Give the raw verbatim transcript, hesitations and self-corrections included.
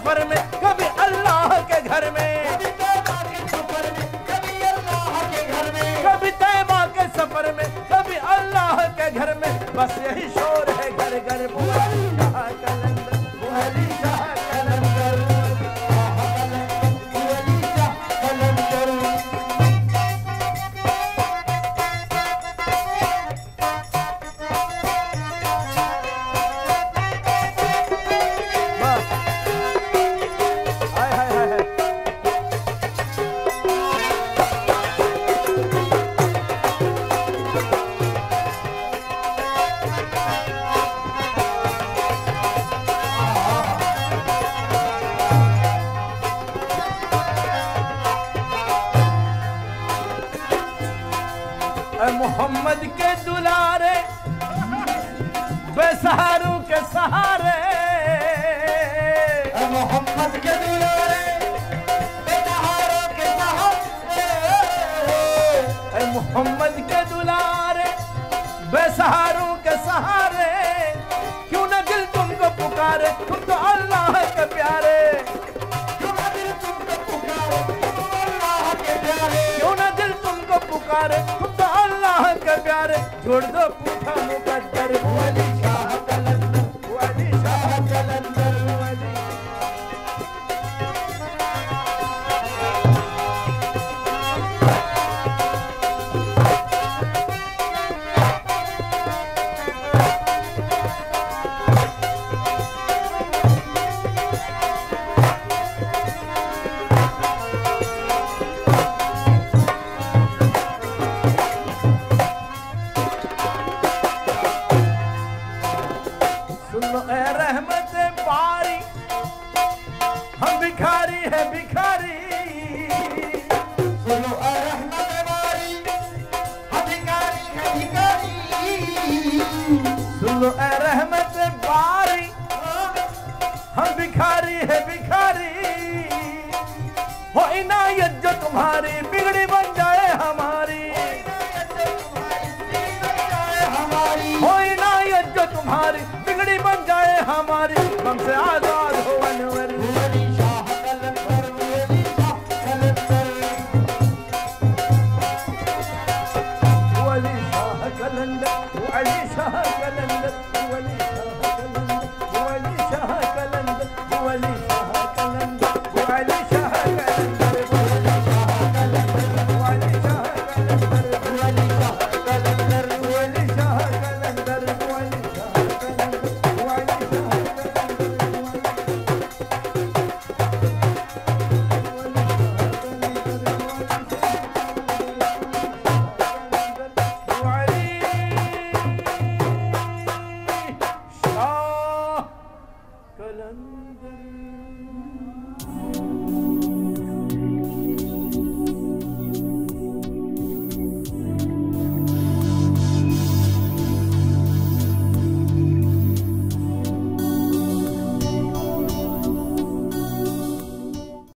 सफर में कभी अल्लाह के घर में, कभी तैबा के सफर में कभी अल्लाह के घर में, बस यही शोर है घर घर। वो अली शाह कलंदर, वो अली शाह कलंदर, वो अली शाह कलंदर। हाय हाय हाय हाय। मोहम्मद के दुलारे बेसहारों के सहारे, मोहम्मद के दुलारे बेसहारों के सहारे, मोहम्मद के दुलारे बेसहारों के सहारे, क्यों न दिल तुमको पुकारे तुम तो अल्लाह के प्यारे, क्यों न दिल तुमको पुकारे तुम अल्लाह के प्यारे, क्यों न दिल तुमको पुकारे तुम तो अल्लाह के प्यारे। छोड़ दो पूछा मुकद्दर, वो अली शाह कलंदर, वो अली शाह कलंदर, वो अली। सुनो ए रहमत बारी, हम भिखारी है भिखारी, सुनो ए रहमत बारी, हम भिखारी है भिखारी, सुनो ए रहमत बारी, हम भिखारी है भिखारी। हो इनायत जो तुम्हारी बिगड़ी बन जाए हमारी, हो इनायत जो तुम्हारी बिगड़ी बन जाए हमारी, हमसे आजाद हो